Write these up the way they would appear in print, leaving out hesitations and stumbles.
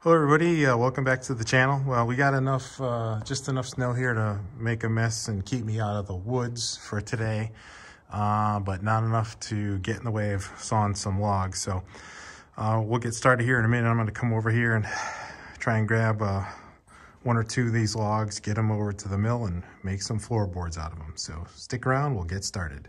Hello everybody, welcome back to the channel. Well, we got enough, just enough snow here to make a mess and keep me out of the woods for today, but not enough to get in the way of sawing some logs. So we'll get started here in a minute. I'm going to come over here and try and grab one or two of these logs, get them over to the mill and make some floorboards out of them. So stick around, we'll get started.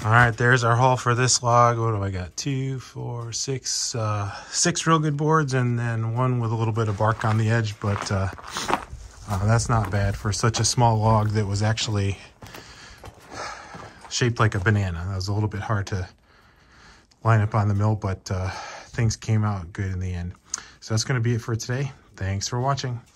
All right, there's our haul for this log. What do I got? 2, 4, 6, 6 real good boards, and then one with a little bit of bark on the edge. But that's not bad for such a small log that was actually shaped like a banana. That was a little bit hard to line up on the mill, but things came out good in the end. So that's going to be it for today. Thanks for watching.